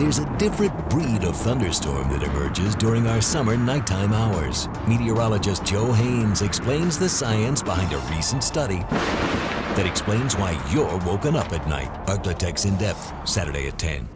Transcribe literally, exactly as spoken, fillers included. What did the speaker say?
There's a different breed of thunderstorm that emerges during our summer nighttime hours. Meteorologist Joe Haynes explains the science behind a recent study that explains why you're woken up at night. Arclatex In Depth, Saturday at ten.